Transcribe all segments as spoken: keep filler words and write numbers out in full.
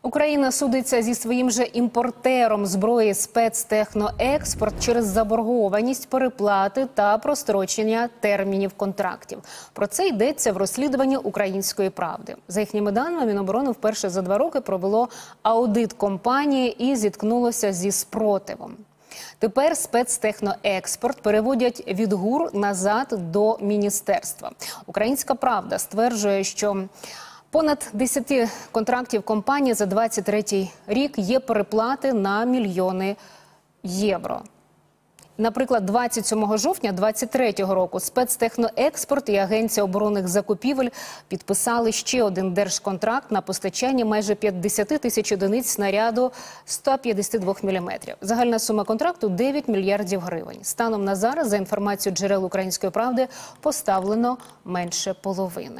Україна судиться зі своїм же імпортером зброї «Спецтехноекспорт» через заборгованість переплати та прострочення термінів контрактів. Про це йдеться в розслідуванні «Української правди». За їхніми даними, Міноборони вперше за два роки провело аудит компанії і зіткнулося зі спротивом. Тепер «Спецтехноекспорт» переводять від ГУР назад до міністерства. «Українська правда» стверджує, що понад десять контрактів компанії за двадцять третій рік є переплати на мільйони євро. Наприклад, двадцять сьомого жовтня двадцять третього року «Спецтехноекспорт» і Агенція оборонних закупівель підписали ще один держконтракт на постачання майже п'ятдесят тисяч одиниць снаряду сто п'ятдесят два міліметрів. Загальна сума контракту – дев'ять мільярдів гривень. Станом на зараз, за інформацією джерел «Української правди», поставлено менше половини.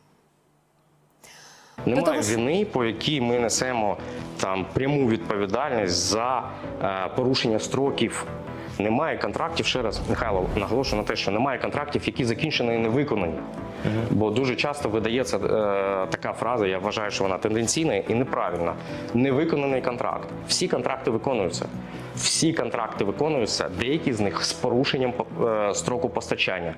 Немає вини, по якій ми несемо там пряму відповідальність за е, порушення строків. Немає контрактів, ще раз, Михайло, наголошую на те, що немає контрактів, які закінчені і не виконані. Uh-huh. Бо дуже часто видається е, така фраза, я вважаю, що вона тенденційна і неправильна. Невиконаний контракт. Всі контракти виконуються. Всі контракти виконуються, деякі з них з порушенням е, строку постачання.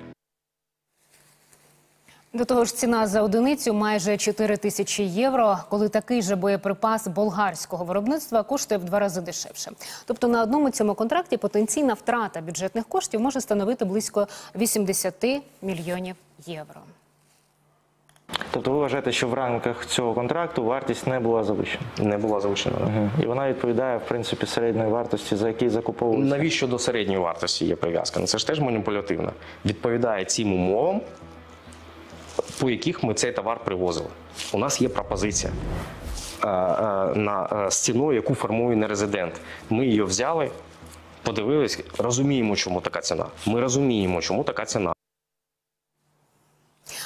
До того ж, ціна за одиницю майже чотири тисячі євро, коли такий же боєприпас болгарського виробництва коштує в два рази дешевше. Тобто на одному цьому контракті потенційна втрата бюджетних коштів може становити близько вісімдесят мільйонів євро. Тобто ви вважаєте, що в рамках цього контракту вартість не була завищена? Не була завищена. Угу. І вона відповідає, в принципі, середньої вартості, за який закуповується? Навіщо до середньої вартості є прив'язка? Це ж теж маніпулятивно. Відповідає цим умовам, по яких ми цей товар привозили. У нас є пропозиція е, е, на, е, з ціною, яку формує нерезидент. Ми її взяли, подивились, розуміємо, чому така ціна. Ми розуміємо, чому така ціна.